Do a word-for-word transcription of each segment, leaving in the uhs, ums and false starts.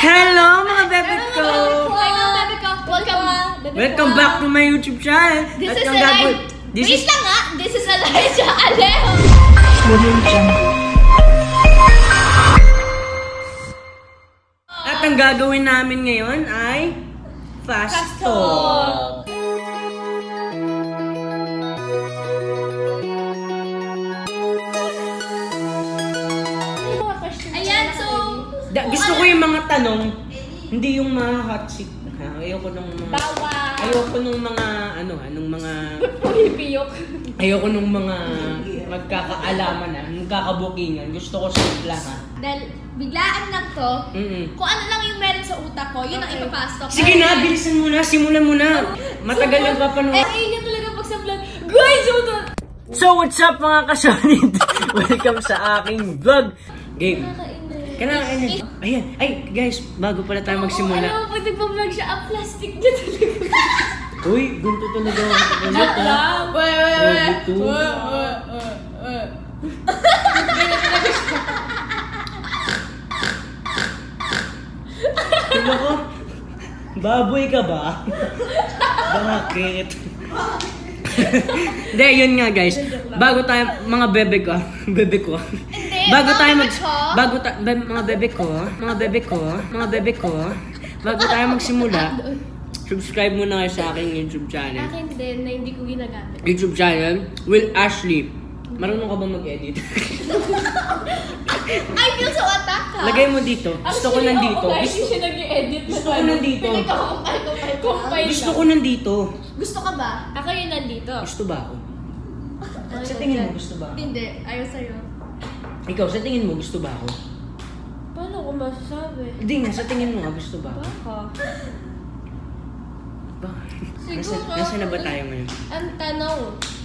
Hello mga bebe ko! Hi mga bebe ko! Welcome! Welcome back to my YouTube channel! This is Elijah! Wait lang nga! This is Elijah Alejo! At ang gagawin namin ngayon ay Fast, Fast Talk! Ayan, so... Da, gusto ko yung mga tanong, hindi yung mga hot seat. Ha? Ayoko nung mga... Bawa! Ayoko nung mga, ano ha, nung mga... Pumipiyok. Ayoko nung mga magkakaalaman na, magkakabukingan. Gusto ko safe lang ha. Dahil biglaan lang to, mm -mm. kung ano lang yung meron sa utak ko, yun ang okay. Ipapasok. Sige na, bilisan mo na, simulan mo na. Matagal so, nagpapanood. Eh, ayun yan talaga pag sa vlog. Guys, ito! So, what's up mga kasolid? Welcome sa aking vlog. Game. Kanakain. Ayan. Ay, guys, bago pala tayo magsimula. Ano, pag nagpa-vlog siya, ang plastic niya talaga. Uy, gunto talaga ako sa kalit ha. Wait, wait, wait. Wait, wait, wait. Ganyan talaga siya. Ano ko? Baboy ka ba? Bakit? Hindi, yun nga guys. Bago tayo, mga bebe ko, bebe ko. Bago tayo mag, bago tayo, be, mga bebe ko, mga bebe ko, mga bebe ko, bago tayo magsimula, subscribe muna kayo sa aking YouTube channel. Akin din, na hindi ko ginagamit. YouTube channel, Will Ashley. Marunong ka ba mag-edit? I feel so attacked ha? Lagay mo dito. Gusto ko nandito. Actually, gusto, siya nag-edit. Gusto ko nandito. Gusto ko nandito. Gusto ka ba? Ako yung nandito. Gusto ba ako? Sa tingin mo, gusto ba ako? Hindi. Ayaw sa'yo. Ikaw, sa tingin mo, gusto ba ako? Paano ko masasabi? Hindi nga, sa tingin mo nga, gusto ba ako? Baka. Ba? Nasa, nasa na ba tayo ngayon? Ang tanong,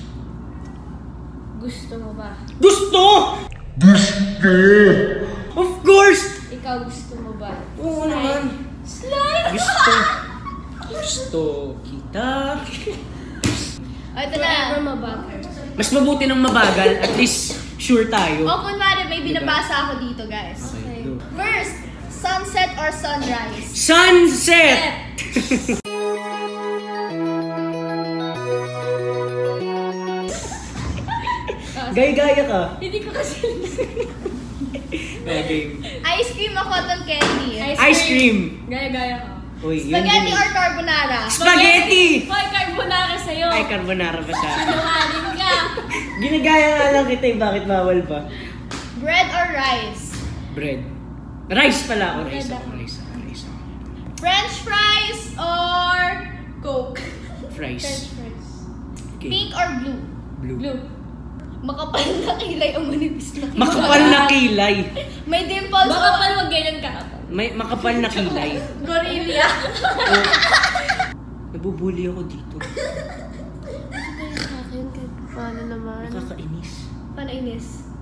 gusto mo ba? Gusto! Gusto! Of course! Ikaw gusto mo ba? Oo Slide. naman. Slide! Gusto. Gusto kita. O, ito na. Mabagal. Mas mabuti ng mabagal, at least sure tayo. O, kunwari may binabasa ako dito, guys. Okay. Go. First, sunset or sunrise? Sunset! Gaya-gaya ka. Hindi ko kasi... Okay. Ice cream o cotton candy? Ice, Ice cream. Gaya-gaya ka. Uy, Spaghetti or carbonara? Spaghetti! Hoy, carbonara sa'yo. Ay, carbonara pa sa akin. Sinungaling ka. Ginagaya nga lang kita eh, bakit bawal pa? Bread or rice? Bread. Rice pala ako. Bread Rice ako. ako. Rice ako. Rice ako. French fries or Coke? Fries. French fries. Okay. Pink or blue? Blue. Blue. Makapal na kilay o manipis na kilay? Makapal na kilay. May dimples o... Makapal, wag ganyan ka. May makapal na kilay. Gorilla. Oh. Nabubuli ako dito. Sa akin, paano naman? Nakakainis. Paano inis?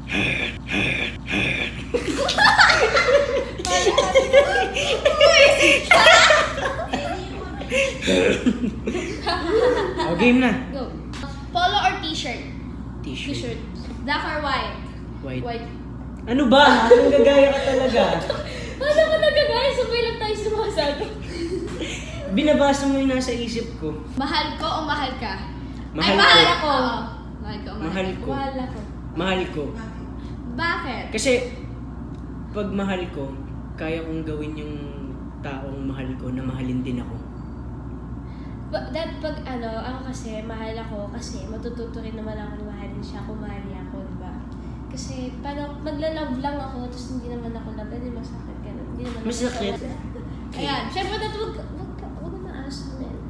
O, game na. Go. Polo or t-shirt? T-shirt. Black or white? White. White. Ano ba? Anong gagaya ka talaga? Paano ka nagagaya? Sabay lang tayo sumasabi. Binabasa mo yung nasa isip ko. Mahal ko o mahal ka? Mahal Ay, mahal ko. ako. Mahal ko o mahal, Mahal ko. Mahal ako. Mahal ko. Bakit? Kasi, pag mahal ko, kaya kong gawin yung taong mahal ko na mahalin din ako. But that pag ano, ako kasi, mahal ako kasi matututo rin naman ako na mahalin siya kung mahal niya ako, diba? Kasi parang magla-love lang ako, tapos hindi naman ako love, hindi masakit ka. Hindi naman masakit? Okay. Ayan, syempre dati wag, wag, wag, wag na maasa na yun.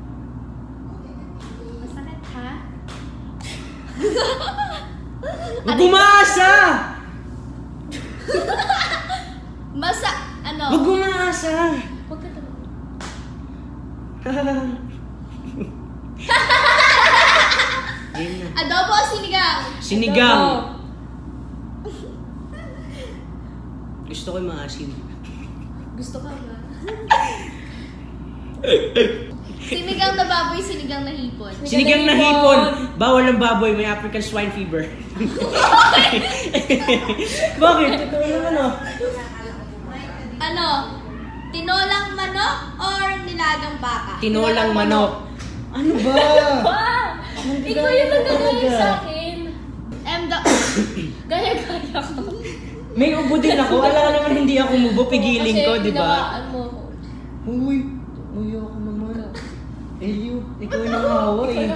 Masakit, ha? Huwag umaasa! Masa, ano? Huwag umaasa! Huwag ka naman. Adobo o sinigang? Sinigang! Adobo. Gusto ko yung maasim. Gusto ka ba? Sinigang na baboy, sinigang na hipon. Sinigang na hipon! Bawal ang baboy, may African swine fever. Bakit? Ito naman oh. Ano? Tinolang manok or nilagang baka? Tinolang manok. Ano ba? Ikaw yung nagagawin sa akin. I'm the... Gaya-gaya ko. May ubo din ako. Alam ka naman hindi ako umubo. Pigiling ko, di ba? Kasi hinawaan mo ako. Uy, uy ako naman. Elio, ikaw yung nangahawa eh.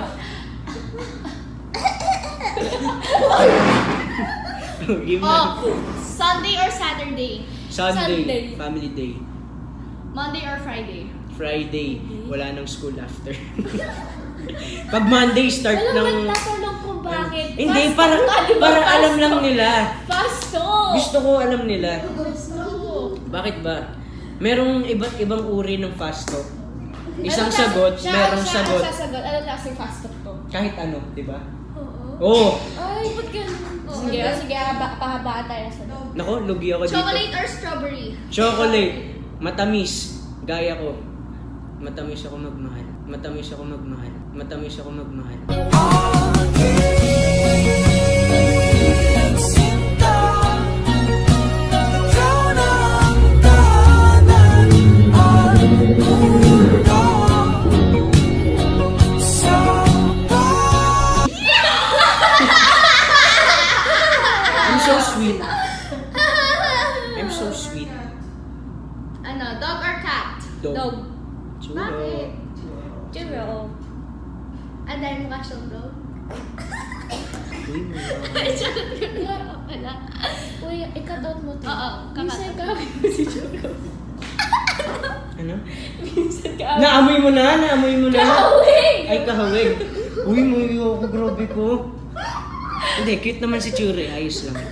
Oh, Sunday or Saturday? Sunday, Sunday. family day. Monday or Friday? Friday, wala nang school after. Pag Monday, start Alam ng... mo, nagtatanong kung bakit. Hindi, Pasto para, ka, di ba? para Pasto. alam lang nila. Pasto! Gusto ko alam nila. Pasto. Bakit ba? Merong iba't ibang uri ng fast talk. Isang Anong sagot, klase- siya- merong siya sagot. ang sasagot. Anong klaseng fast talk to? Kahit ano, di ba? Oo. Oo! Ay, ba't ganun? Sige, oh, sige, haba- pahabaan tayo sa sagot. Nako, lugi ako dito. Chocolate or strawberry? Chocolate. Matamis. Gaya ko. Matamis ako magmahal. Matamis ako magmahal. Matamis ako magmahal. I'm so sweet. I'm so sweet. Ano, dog or cat? Dog. Dog. Churro. Bakit? Churro. Ah, dahil mukha siyang dog? Uy, may Ay, charot ko na pala. Uy, i-cut out mo to. Oo, Minsan kakat. kawin mo si Churro. Ano? Minsan kawin. Naamoy mo na, naamoy mo na. Kahawig! Ay, kahawig. Uy, may ako, grabe ko. Hindi, cute naman si Chure. Ayos lang.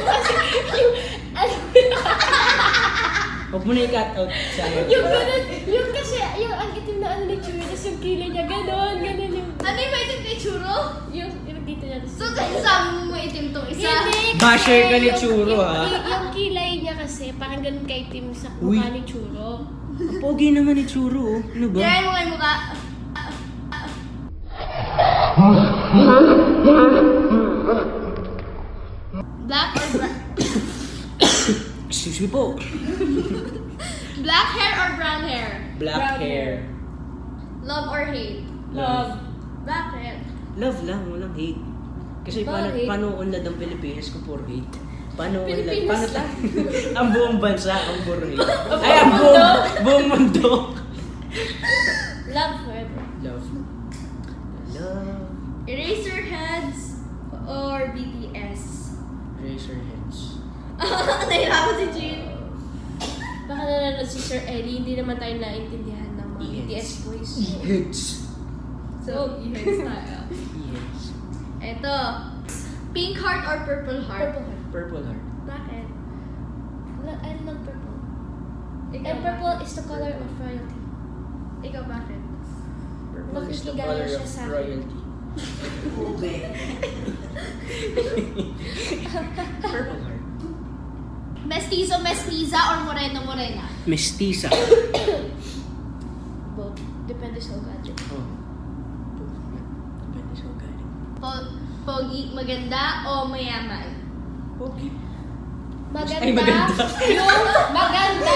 Huwag mo na i-cut out sa akin. Yung ganun, yung kasi, yung ang itim na ano ni Churro, tapos yung kilay niya, ganun, ganun yung... Ano yung maitim kay Churro? Yung, yung dito niya. So, kasi sabi mo maitim tong isa? Hindi, kasi Basher ka ni yung- Churro, yung- ha? Yung, yung kilay niya kasi, parang ganun kaitim sa Uy. mukha ni Churro. Ang pogi naman ni Churo, oh. Ano ba? Dahil mo kay mukha. Black or brown? Excuse me po. Black hair or brown hair? Black Brown hair. Love or hate? Love. Black hair. Love lang, walang hate. Kasi paano, Bakit? paano unlad ang Pilipinas kung puro hate? Paano unlad? Pilipinas Paano lang. ang buong bansa ang puro hate? Ang Ay, ang buong buong, mundo. buong mundo. Love forever. Love. Love. Eraserheads or B T S? Razorheads. Nahirapan si Jean. Baka nanonood si Sir Ellie, hindi naman tayo naintindihan ng mga B T S boys. E-heads. So, e-heads tayo. E-heads. Eto. Pink heart or purple heart? Purple heart. Purple heart. Bakit? Lo- I love purple. Ikaw And purple bakit? is the color of royalty. Ikaw bakit? Purple is the Nakikigaya color siya of sa akin. royalty. Purple heart. Mestizo, mestiza or moreno, morena? Mestiza. Both. Depende sa ugali. Oh. Depende sa ugali. Po- pogi, maganda o mayaman? Pogi. Maganda. Ay, maganda. Yung maganda.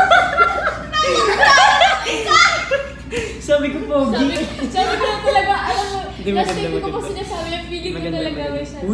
Sabi ko pogi. Sabi, sabi ko na talaga, alam mo, Hindi, last maganda, time ko pa maganda. sinasabi na feeling ko Maganda, talaga maganda. may sabi. Uy.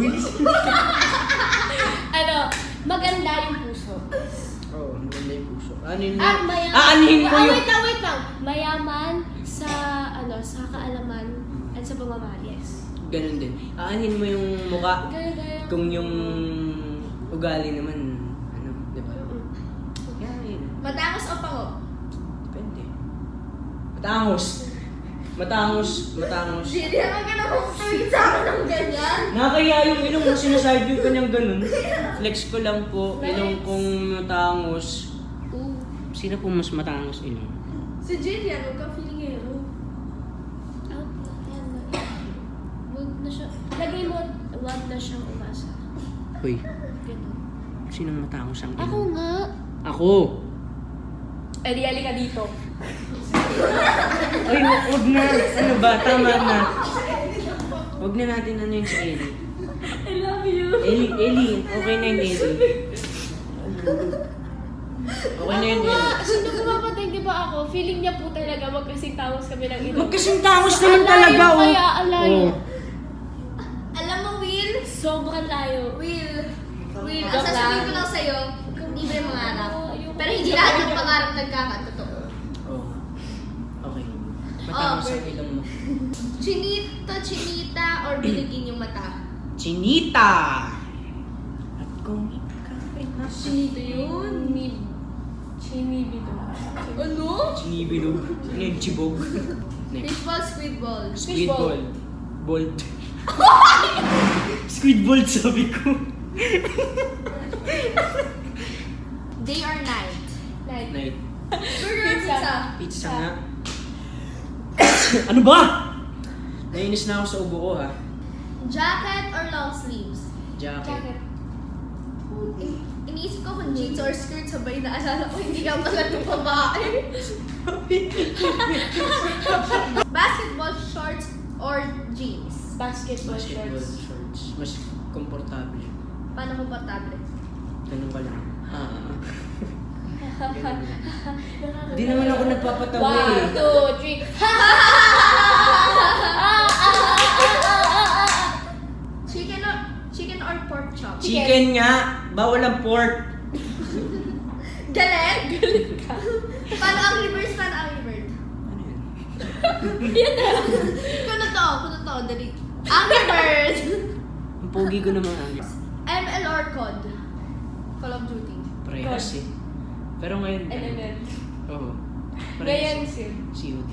Ano, maganda yung puso. Oo, oh, maganda yung puso. Ano yun? At mayaman. Aanhin mo Ah, yung... wait lang, wait lang. Mayaman sa, ano, sa kaalaman at sa pagmamahal, yes. Ganun din. Aanhin mo yung mukha. Gaya-gaya. Kung yung ugali naman, ano, di ba? Mm-mm. Yan, yun. Matangos o pango? Depende. Matangos. Matangos. Matangos. Hindi naman ka naman sweet sa akin ng ganyan. Nakakaya yung ilong mo sinasabi yung kanyang ganun. Flex ko lang po, ilong kong matangos. Ooh. Sino po mas matangos ilong? Si Jean yan, huwag kang feeling hero. Out na, yan na. Wag na siya, lagay mo, wag na siyang umasa. Uy, Ganun. sinong matangos ang ilong? Ako nga. Ako! Eh, di ali ka dito. Ay, wa- wag na. Ano ba? Tama na. Wag na natin ano yung si Ellie. I love you. Ellie, Ellie. Okay na yung Ellie. Okay na yun. Ako nga, sino kumapatay, di ba ako? Feeling niya po talaga magkasing tangos kami ng ina. Magkasing tangos naman talaga, oh. Kaya alayo. Oh. Alam mo, Will? Sobrang layo. Will. Will, ang Joke sasabihin lang. ko lang sa'yo, libre mangarap. Oo, ayoko. Pero hindi lahat ng pangarap nagkakatotoo. Oh. Okay. Matangos ang ilong mo. Chinito, chinita, or biligin yung mata? Chinita! At kung ikaw ay nasa... Chinito yun? Chini- Chinibido. Ano? Chinibilog. Ano yung chibog? Next. Fishball, squidball. Squid Fishball. ball. Bolt. Squid ball sabi ko. Day or night? Night. Night. Burger or Pizza. pizza? Pizza nga. Ano ba? Nainis na ako sa ubo ko ha. Jacket or long sleeves? Jacket. Jacket. In- iniisip ko kung jeans or skirt, sabay naalala ko hindi ka pala itong babae. Basketball shorts or jeans? Basketball, Basketball shorts. shorts. Mas komportable. Paano komportable? Ganun ka lang. Ah. Di naman ako nagpapatawa One, eh. two, three. Chicken or chicken or pork chop? Chicken nga. Bawal ang pork. Galit? Paano ang reverse? Paano ang reverse? Ano yun? Kuno to, kuno to, dali. Angry Bird! Ang pogi ko naman ang M L or C O D? Call of Duty. parehas eh. Pero ngayon, N M L. oo. Ngayon, sim. C O D.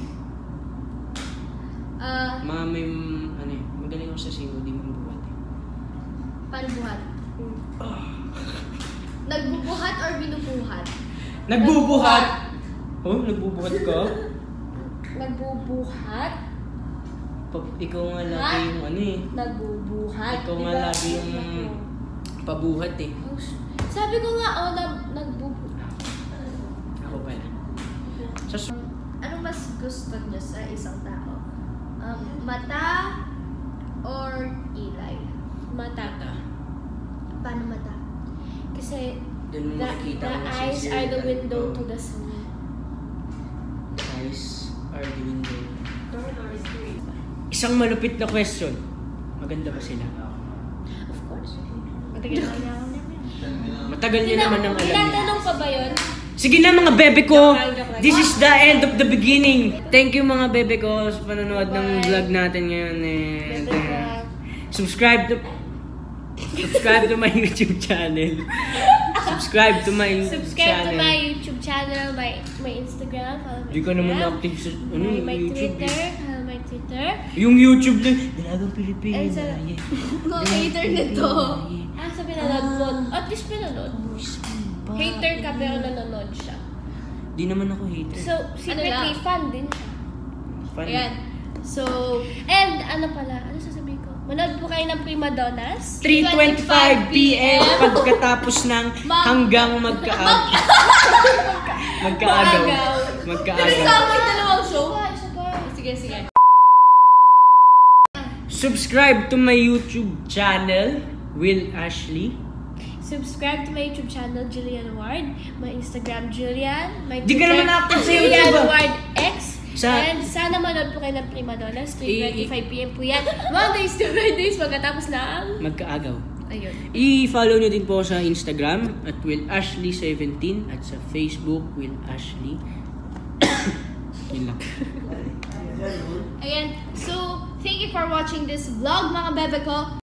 Ah, Mga may, ano eh, magaling ako sa C O D magbuhat eh. paano buhat? Ah. Nagbubuhat or binubuhat? Nagbubuhat! Oh, nagbubuhat ka? Nagbubuhat? Pa- ikaw nga lagi Ha? yung ano eh. Nagbubuhat. Ikaw nga Diba? lagi yung pabuhat eh. Oh, sh- Sabi ko nga, oh, nag nagbubuhat. Ako pala. Sa Ano mas gusto niyo sa isang tao? Um, mata or ilay? Mata. mata. Paano mata? Kasi Doon mo the, makikita the kung eyes sincere are the ka. window Oo. to the soul. The eyes are the window. Isang malupit na question. Maganda ba sila? Of course. Matagal na niya ako naman. Matagal niyo naman ang alam niyo. Tinatanong pa ba yun? Sige na mga bebe ko! Joke lang, joke lang. This is the end of the beginning! Thank you mga bebe ko sa panonood ng Bye. vlog natin ngayon. And, Bebe uh, ka. subscribe to subscribe to my YouTube channel. Subscribe to my YouTube Subscribe channel. to my YouTube channel, my my Instagram, follow my Di ka naman Instagram, active sa ano, my, my YouTube. Twitter, eh. follow my Twitter. Yung YouTube lang. Dalagang Pilipino. And sa- yeah. No, hater nito. Ah, sa pinanood mo. At least pinanood mo. Hater ka pero nanonood siya. Di naman ako hater. So, secretly lang? fan din siya. Fun. Ayan. So, And ano pala, ano sasabihin ko? Manood po kayo ng Prima Donnas. three twenty-five p m pagkatapos ng Mag- hanggang magkaag. Magkaagaw. Magkaagaw. Pinasama yung dalawang show. Sabay, sabay. Sige, sige. Subscribe to my YouTube channel, Will Ashley. Subscribe to my YouTube channel, Julian Ward. My Instagram, Julian. My Di ka Twitter, naman active sa Julian YouTube, ah. Ward X. Sa- And sana manood po kayo ng Prima Donnas. three twenty-five p m po yan. Mondays to Fridays pagkatapos ng... Magkaagaw. Ayun. I-follow nyo din po sa Instagram at Will Ashley seventeen at sa Facebook, Will Ashley. Yun lang. Ayan. So, thank you for watching this vlog, mga bebe ko.